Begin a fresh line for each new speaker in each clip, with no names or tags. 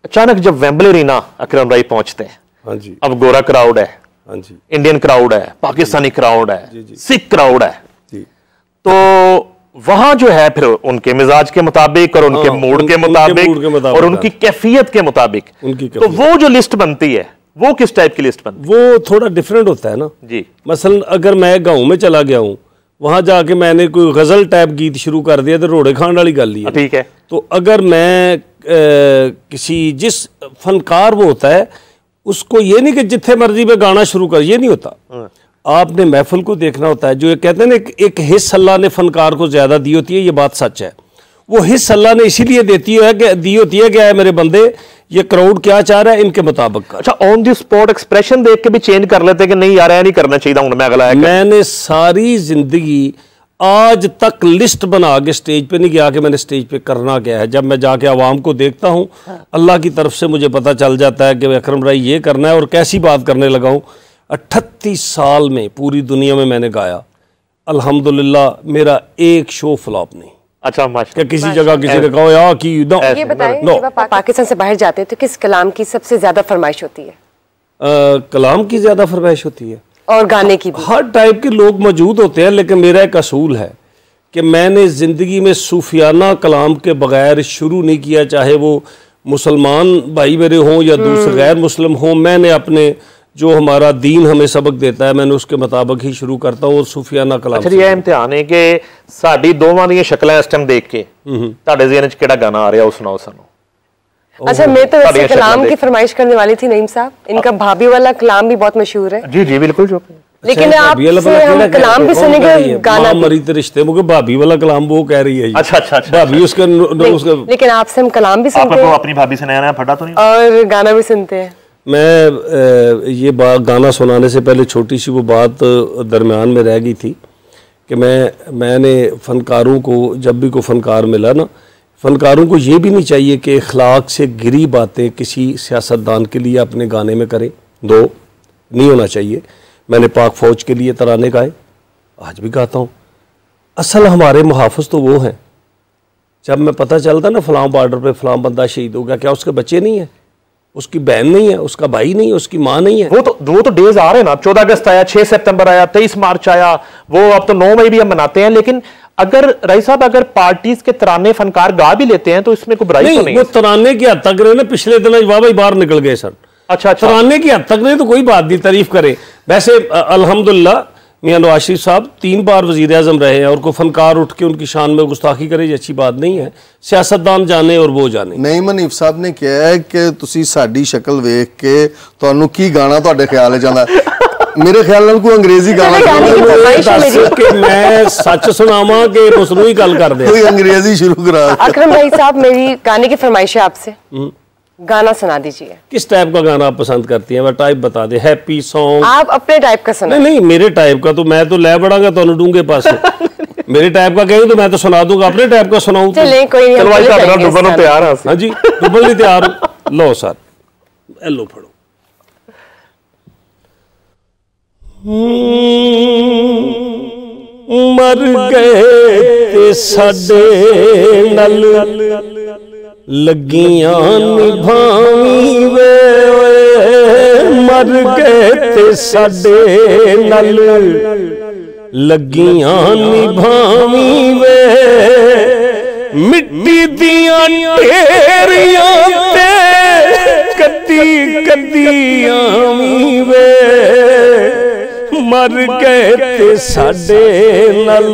अचानक जब Wembley arena अकरम राही पहुंचते हैं,
हाँ जी,
अब गोरा क्राउड है,
हाँ जी,
इंडियन क्राउड है, पाकिस्तानी क्राउड है, सिख क्राउड है, तो वहां जो है फिर उनके मिजाज के मुताबिक और उनके मूड के मुताबिक और उनकी कैफियत के मुताबिक तो वो जो लिस्ट बनती है वो किस टाइप की लिस्ट बनती है? वो
थोड़ा डिफरेंट होता है ना
जी।
मसलन अगर मैं गांव में चला गया हूँ, वहां जाके मैंने कोई गजल टाइप गीत शुरू कर दिया तो रोड़े खान वाली गल ही है,
ठीक है।
तो अगर मैं किसी जिस फनकार वो होता है उसको ये नहीं कि जिथे मर्जी में गाना शुरू कर, ये नहीं होता। आपने महफिल को देखना होता है। जो ये कहते हैं ना एक हिस्स अल्लाह ने फनकार को ज्यादा दी होती है, ये बात सच है। वो हिस्स अल्लाह ने इसीलिए दी होती है कि आए मेरे बंदे ये क्राउड क्या चाह रहा है इनके मुताबिक।
अच्छा, ऑन द स्पॉट एक्सप्रेशन देख के भी चेंज कर लेते कि नहीं यार नहीं करना चाहिए, मैं अगला है।
मैंने सारी जिंदगी आज तक लिस्ट बना के स्टेज पे नहीं गया कि मैंने स्टेज पे करना क्या है। जब मैं जाके आवाम को देखता हूँ, अल्लाह की तरफ से मुझे पता चल जाता है कि अकरम राही ये करना है और कैसी बात करने लगा हूँ। 38 साल में पूरी दुनिया में मैंने गाया, अल्हम्दुलिल्लाह मेरा एक शो फ्लॉप नहीं।
अच्छा,
क्या किसी जगह किसी ने कहा यार कि
ये बताएं कि पाकिस्तान से बाहर जाते हैं तो किस कलाम की सबसे ज्यादा फरमाइश होती है?
कलाम की ज्यादा फरमाइश होती है
और गाने की भी।
हर टाइप के लोग मौजूद होते हैं, लेकिन मेरा एक असूल है कि मैंने ज़िंदगी में सूफियाना कलाम के बगैर शुरू नहीं किया, चाहे वो मुसलमान भाई मेरे हों या दूसरे गैर मुस्लिम हों। मैंने अपने जो हमारा दीन हमें सबक देता है मैंने उसके मुताबिक ही शुरू करता हूँ और सूफियाना कलाम।
अच्छा, ये इम्तिहान है कि साडी दोवां दी शक्लां इस टाइम देख के तुहाडे ज़हन च किहड़ा गाना आ रहा, उस सुनाओ सानू।
अच्छा, मैं तो वैसे कलाम की फरमाइश करने वाली थी नईम साहब, इनका भाभी वाला कलाम भी बहुत मशहूर है।
जी जी बिल्कुल। जो
लेकिन आपसे हम कलाम भी सुनेंगे, गाना
मरी ते रिश्ते मुझे भाभी वाला कलाम वो कह रही है।
अच्छा अच्छा,
भाभी उसका
लेकिन आपसे हम कलाम भी सुनते हैं,
अपनी भाभी से नया फटा तो नहीं,
और गाना भी सुनते हैं।
मैं ये बात गाना सुनाने से पहले छोटी सी वो बात दरमियान में रह गई थी कि मैंने फ़नकारों को जब भी कोई फ़नकार मिला ना, फ़नकारों को ये भी नहीं चाहिए कि अखलाक से गिरी बातें किसी सियासतदान के लिए अपने गाने में करें। दो नहीं होना चाहिए। मैंने पाक फ़ौज के लिए तराने गाए, आज भी गाता हूँ। असल हमारे मुहाफ़िज़ तो वो हैं। जब मैं पता चलता ना फ़लाँ बॉर्डर पे फ़लाँ बंदा शहीद हो गया, क्या उसके बच्चे नहीं हैं, उसकी बहन नहीं है, उसका भाई नहीं है, उसकी माँ नहीं है? वो तो
डेज आ रहे हैं ना। 14 अगस्त आया, 6 सितंबर आया, 23 मार्च आया, वो अब तो 9 मई भी हम मनाते हैं। लेकिन अगर राही साहब अगर पार्टीज के तराने फनकार गा भी लेते हैं तो इसमें कोई बुराई तो नहीं।
वो तराने की हद तक रहे ना, पिछले दिन वाह भाई बाहर निकल गए सर।
अच्छा,
तराने की हद तक नहीं तो कोई बात नहीं, तारीफ करे। वैसे अल्हम्दुलिल्लाह मियां नवाज शरीफ साहब 3 बार वज़ीर आज़म रहे हैं और कोई फनकार उठ के उनकी शान में गुस्ताखी करे, ये अच्छी बात नहीं है। सियासतदान जाने और वो जाने।
नहीं, मनीफ साहब ने कहा है कि तुसी साडी शक्ल वेख के तुहानू की गाना तुहाडे ख्याल च आंदा। मेरे ख्याल नाल कोई अंग्रेजी गाना
कि मैं सच सुनावा कि मसनू ही गल कर दे,
कोई अंग्रेजी शुरू करा।
अकरम भाई साहब, मेरी गाने की फरमाइश है आपसे, गाना सुना दीजिए।
किस टाइप का गाना आप पसंद करती हैं? मैं टाइप बता दे। हैप्पी सॉन्ग
आप अपने टाइप का सुना।
नहीं, मेरे टाइप का तो मैं तो ले बढ़ागा तो डूंगे पास। मेरे टाइप का कहीं तो मैं तो सुना दूंगा, अपने टाइप का सुनाऊं।
चलें, कोई नहीं,
डुबल तैयार है।
हाँ जी, डुबल नहीं तैयार। लो सर, लो फड़ो। मर गए ते साडे नल लगियां निभावी वे, मर गए ते साडे नल लगियां निभावी वे, मिट्टी दियां ढेरियां ते कदी कदी आवी वे, मर गए ते साडे नल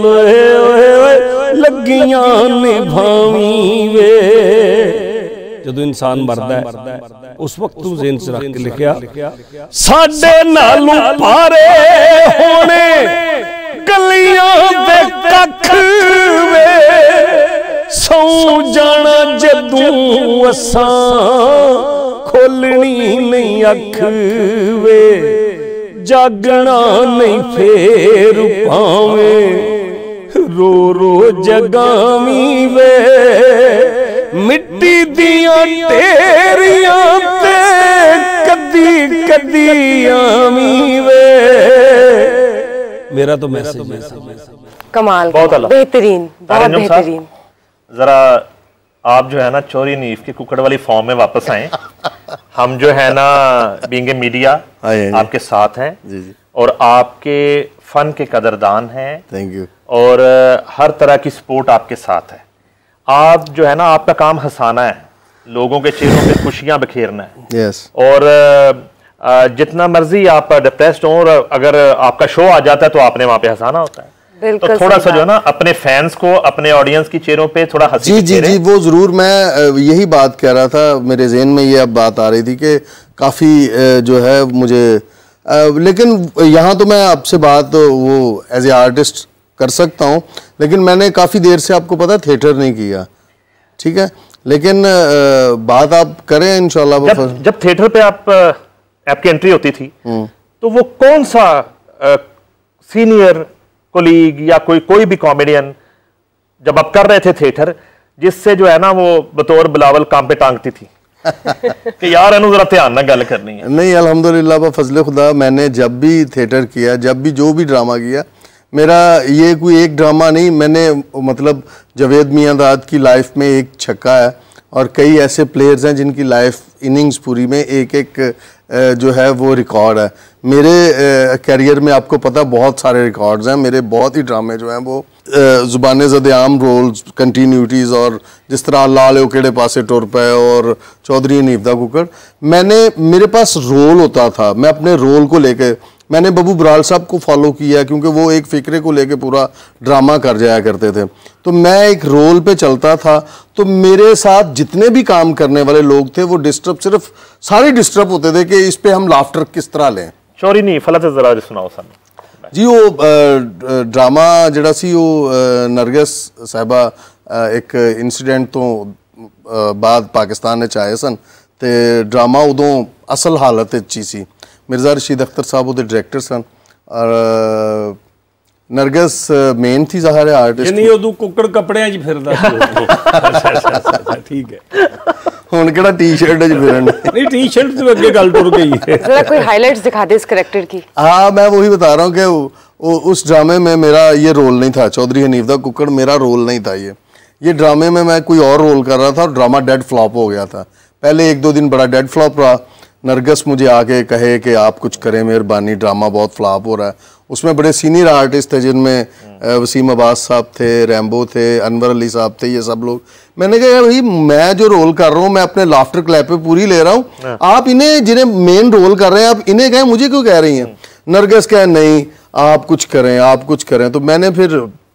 लगियां निभावी वे। जदों इंसान मरदा है उस वक्त तू ज़हन च रख के लिखिया, साडे नालों पारे होने गलियां दे कख वे, सौ जाना जदों असां खोलनी नहीं अख वे, जागना नहीं फेर पावे, रो रो जगावी वे, मिट्टी दियां ढेरियां ते कदी कदी आवी वे। मेरा तो मैसेज
कमाल,
बहुत
बेहतरीन, बहुत बेहतरीन।
जरा आप जो है ना चोरी नीफ की कुकड़ वाली फॉर्म में वापस आए। हम जो है ना बीइंग ए मीडिया आपके साथ हैं
जी।
और आपके फन के कदरदान हैं।
Thank you. और
हर तरह की सपोर्ट आपके साथ है। आप जो है ना आपका काम हंसाना है, लोगों के चेहरों पे खुशियां बिखेरना है।
यस।
और जितना मर्जी आप डिप्रेस्ड हो और अगर आपका शो आ जाता है तो आपने वहां पे हंसाना होता है। तो थोड़ा सा जो है ना अपने फैंस को, अपने ऑडियंस की चेहरों पे थोड़ा हंसी।
जी जी जी, वो जरूर। मैं यही बात कह रहा था, मेरे जहन में ये अब बात आ रही थी कि काफ़ी जो है मुझे लेकिन यहाँ तो मैं आपसे बात वो एज ए आर्टिस्ट कर सकता हूँ, लेकिन मैंने काफ़ी देर से आपको पता थिएटर नहीं किया, ठीक है, लेकिन बात आप करें इंशाल्लाह।
जब थिएटर पे आपकी एंट्री होती थी तो वो कौन सा सीनियर कोलीग या कोई भी कॉमेडियन जब आप कर रहे थे थिएटर, जिससे जो है ना वो बतौर बिलावल काम पे टांगती थी कि यार इन्हों जरा ध्यान ना गल करनी है? नहीं,
अल्हम्दुलिल्लाह बफजले खुदा मैंने जब भी थिएटर किया, जब भी जो भी ड्रामा किया, मेरा ये कोई एक ड्रामा नहीं, मैंने मतलब जावेद मियांदाद की लाइफ में एक छक्का है और कई ऐसे प्लेयर्स हैं जिनकी लाइफ इनिंग्स पूरी में एक एक जो है वो रिकॉर्ड है। मेरे कैरियर में आपको पता बहुत सारे रिकॉर्ड्स हैं, मेरे बहुत ही ड्रामे जो हैं वो ज़ुबान ज़द-ए-आम रोल्स, कंटिन्यूटीज़, और जिस तरह लाल ओकेड़े पासे टुर पे और चौधरी हनीफ दा कुकड़, मेरे पास रोल होता था। मैं अपने रोल को लेके मैंने बबू बराल साहब को फॉलो किया क्योंकि वो एक फ़िक्रे को लेके पूरा ड्रामा कर जाया करते थे, तो मैं एक रोल पे चलता था। तो मेरे साथ जितने भी काम करने वाले लोग थे वो सिर्फ सारे डिस्टर्ब होते थे कि इस पे हम लाफ्टर किस तरह लें।
चोरी नहीं फला तो जरा सुनाओ सानू
जी। वो ड्रामा जिहड़ा सी वो नरगिस साहिबा एक इंसीडेंट तो बाद पाकिस्तान च आए सन ते ड्रामा उदों असल हालत च सी। मिर्जा रशीद अख्तर साहब वो डायरेक्टर सन और नरगिस मेन थी ज़ाहिर आर्टिस्ट।
नहीं उदों कुकड़ कपड़े च फिरदा। ठीक है।
हुण केड़ा टी-शर्ट च फिरन?
नहीं टी-शर्ट तो अगे गल टुर गई है।
जरा कोई हाइलाइट्स दिखा दे इस कैरेक्टर की।
हाँ, मैं वही बता रहा हूँ कि उस ड्रामे में मेरा ये रोल नहीं था। चौधरी हनीफ दा कुकड़ मेरा रोल नहीं था। ये ड्रामे में मैं कोई और रोल कर रहा था और ड्रामा डेड फ्लॉप हो गया था। पहले 1-2 दिन बड़ा डेड फ्लॉप रहा। नरगिस मुझे आके कहे कि आप कुछ करें मेहरबानी, ड्रामा बहुत फ्लॉप हो रहा है। उसमें बड़े सीनियर आर्टिस्ट थे जिनमें वसीम अब्बास साहब थे, रैम्बो थे, अनवर अली साहब थे, ये सब लोग। मैंने कहा भाई मैं जो रोल कर रहा हूँ मैं अपने लाफ्टर क्लैप पे पूरी ले रहा हूँ, आप इन्हें जिन्हें मेन रोल कर रहे हैं आप इन्हें कहें, मुझे क्यों कह रही हैं? नरगिस कहे नहीं आप कुछ करें, आप कुछ करें। तो मैंने फिर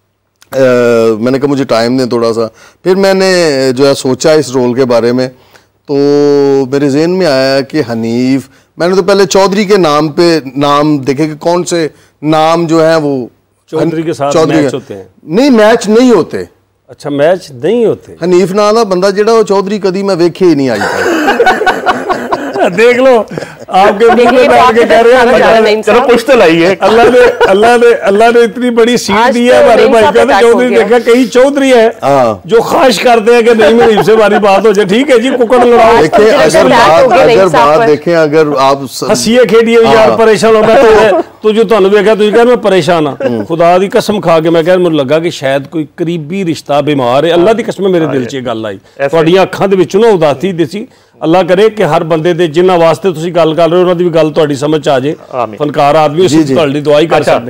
मैंने कहा मुझे टाइम दें थोड़ा सा। फिर मैंने जो है सोचा इस रोल के बारे में, तो मेरे जहन में आया कि हनीफ, मैंने तो पहले चौधरी के नाम पे नाम देखे कि कौन से नाम जो है वो
चौधरी के साथ मैच होते हैं।
नहीं, मैच नहीं होते।
अच्छा, मैच नहीं होते।
हनीफ नाम का बंदा जिहड़ा वो चौधरी कदी मैं वेखे ही नहीं आई।
देख लो आपके मुंह में डाल के कह रहे हैं,
चलो कुछ तो लाइए।
अल्लाह ने इतनी बड़ी सीट दी है हमारे भाई का। चौधरी देखा कई चौधरी है जो ख्वाहिश करते हैं कि नहीं मेरी से हमारी बात हो जाए। ठीक है जी, कुकड़ लड़ाओ।
देखें अगर बात देखें, अगर आप
हंसिए खेडिए यार, परेशान हो तो जो तुहानू वेखा तुसीं कह मैं परेशान हाँ। खुदा दी कसम खा के मैं कह मैनूं लगा कि शायद कोई करीबी रिश्ता बीमार है। अल्लाह दी कसम मेरे दिल च गल आई, तुहाडीआं अखां दे विचों ना उदासी दिसी। अल्लाह करे कि हर बंदे दे जिन्हां वास्ते तुसीं गल कर रहे हो उन्हां दी भी गल तुहाडी समझ च आ जाए। फनकार आदमी उसी तुहाडी दुआ ही कर सकते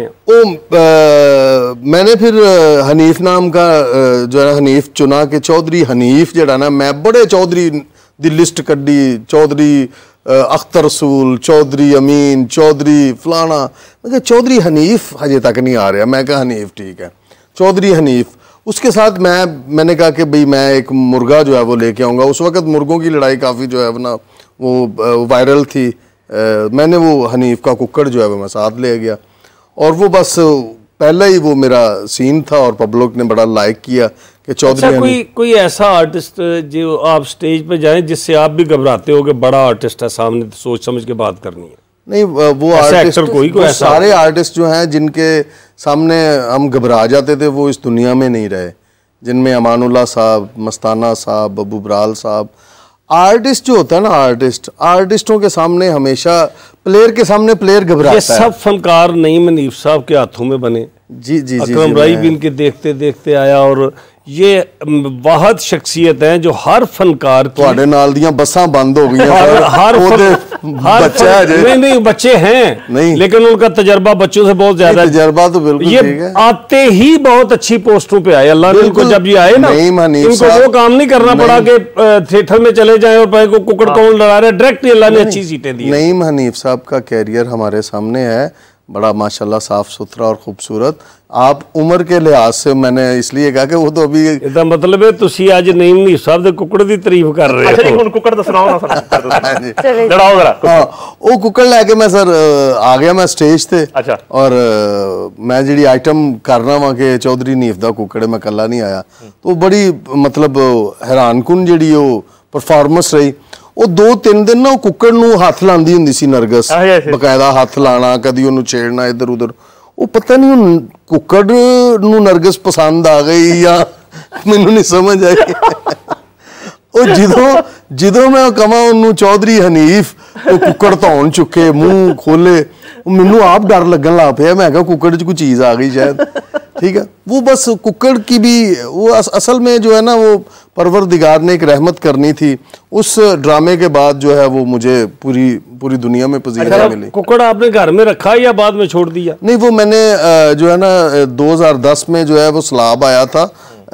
हैं।
मैंने फिर हनीफ नाम का जो है हनीफ चुना कि चौधरी हनीफ जिहड़ा ना, मैं बड़े चौधरी दी लिस्ट कड्डी, चौधरी अख्तर रसूल, चौधरी अमीन, चौधरी फलाना। मैं कहा चौधरी हनीफ हजे तक नहीं आ रहा। मैं कहा हनीफ ठीक है, चौधरी हनीफ। उसके साथ मैंने कहा कि भाई मैं एक मुर्गा जो है वो लेके आऊँगा। उस वक्त मुर्गों की लड़ाई काफ़ी जो है ना वो वायरल थी। मैंने वो हनीफ का कुक्कड़ जो है वो मैं साथ ले गया और वो बस पहले ही वो मेरा सीन था और पब्लिक ने बड़ा लाइक किया कि चौधरी।
अच्छा, कोई ऐसा आर्टिस्ट जो आप स्टेज पे जाएं जिससे आप भी घबराते हो कि बड़ा आर्टिस्ट है सामने, सोच समझ के बात करनी है?
नहीं, वो आर्टिस्ट कोई सारे आर्टिस्ट जो हैं जिनके सामने हम घबरा जाते थे वो इस दुनिया में नहीं रहे, जिनमें अमानुल्लाह साहब, मस्ताना साहब, बबू बराल साहब। आर्टिस्ट जो होता है ना, आर्टिस्टों के सामने हमेशा प्लेयर के सामने प्लेयर घबराता है।
ये सब फनकार नईम हनीफ साहब के हाथों में बने।
जी जी जी,
अकरम राही भी इनके देखते देखते आया और ये वाहद शख्सियत है जो हर फनकार
ਤੁਹਾਡੇ ਨਾਲ ਦੀਆਂ ਬੱਸਾਂ ਬੰਦ हो गई
हर
बच्चा है
नहीं बच्चे हैं नहीं, लेकिन उनका तजर्बा बच्चों से बहुत ज्यादा
तजर्बा तो बिल्कुल
ये
ठीक है।
आते ही बहुत अच्छी पोस्टों पे आए, अल्लाह ने इनको जब ये आए ना इनको वो काम नहीं करना पड़ा कि थिएटर में चले जाएं और भाई को कुकड़ कौन लड़ा रहा है, डायरेक्ट अल्लाह ने अच्छी सीटें दी।
नईम हनीफ साहब का कैरियर हमारे सामने है, बड़ा माशाल्लाह साफ सुथरा और खूबसूरत। आप उम्र के लिहाज से मैंने इसलिए कहा कि वो तो अभी
ਇਹਦਾ ਮਤਲਬ ਹੈ ਤੁਸੀਂ ਅੱਜ ਨਈਮ ਨੀ ਸਾਹਿਬ ਦੇ ਕੁੱਕੜ ਦੀ ਤਾਰੀਫ ਕਰ ਰਹੇ ਹੋ।
अच्छा जी, हुन कुकड़ दा सुनाओ ना सर, लड़ाओ जरा।
हाँ, वो कुकड़ लेके मैं सर आ गया मैं स्टेज ते।
अच्छा।
और मैं जी आइटम करना वा कि चौधरी हनीफ दा कुकड़ मैं कला नहीं आया, तो बड़ी मतलब हैरानकुन जी परफॉर्मेंस रही। ਉਹ 2-3 दिन ना कुकड़ ਨੂੰ ਹੱਥ ਲਾਉਂਦੀ ਹੁੰਦੀ ਸੀ ਨਰਗਸ, ਬਕਾਇਦਾ ਹੱਥ ਲਾਣਾ, ਕਦੀ ਉਹਨੂੰ ਛੇੜਨਾ ਇੱਧਰ ਉੱਧਰ। ਉਹ ਪਤਾ ਨਹੀਂ ਉਹ ਕੁਕੜ ਨੂੰ ਨਰਗਸ ਪਸੰਦ ਆ ਗਈ ਜਾਂ ਮੈਨੂੰ ਨਹੀਂ ਸਮਝ ਆਈ। ਉਹ ਜਦੋਂ ਮੈਂ ਕਹਾਂ ਉਹਨੂੰ ਚੌਧਰੀ ਹਨੀਫ, ਉਹ ਕੁਕੜ ਧੌਣ ਚੁੱਕੇ, ਮੂੰਹ ਖੋਲੇ, ਮੈਨੂੰ ਆਪ ਡਰ ਲੱਗਣ ਲੱਗ ਪਿਆ। ਮੈਂ ਕਿਹਾ कुकड़ 'ਚ कोई चीज़ आ गई शायद। ठीक है, वो बस कुकड़ की भी वो असल में जो है ना वो परवरदिगार ने एक रहमत करनी थी। उस ड्रामे के बाद जो है वो मुझे पूरी दुनिया में पजीराई मिली।
कुकड़ आपने घर में रखा या बाद में छोड़ दिया?
नहीं, वो मैंने जो है ना 2010 में जो है वो सलाब आया था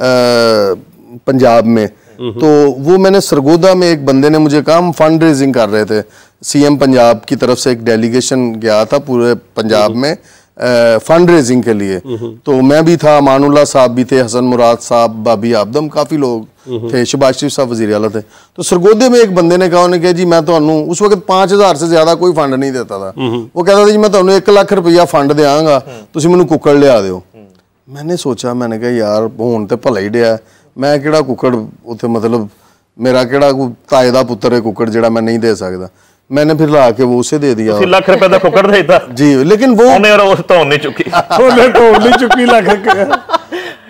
पंजाब में, तो वो मैंने सरगोदा में एक बंदे ने मुझे कहा, हम फंड रेजिंग कर रहे थे, सीएम पंजाब की तरफ से एक डेलीगेशन गया था पूरे पंजाब में फंड रेजिंग के लिए। तो मैं भी था, मानुल्लाह साहब भी थे, हसन मुराद साहब, बाबी आबदम, काफ़ी लोग थे, शहबाज शरीफ साहब वज़ीर आला थे। तो सरगोदे में एक बंदे ने कहा, उन्होंने कहा जी मैं तो उस वक्त 5000 से ज़्यादा कोई फंड नहीं देता था। वो कहता था जी मैं तो 1 लाख रुपया फंड देंगा, तुम मैनू कुकड़ लिया दो। मैंने सोचा, मैंने कहा यार हुण तो भला ही डिया, मैं किहड़ा कुकड़ उत्थे, मतलब मेरा किहड़ा कोई ताए दा पुत्तर है कुकड़ जिहड़ा मैं नहीं दे सकता। मैंने फिर ला के वो उसे दे दिया।
1 लाख रुपए का कुकड़ देता
जी, लेकिन वो
नहीं चुकी
लाख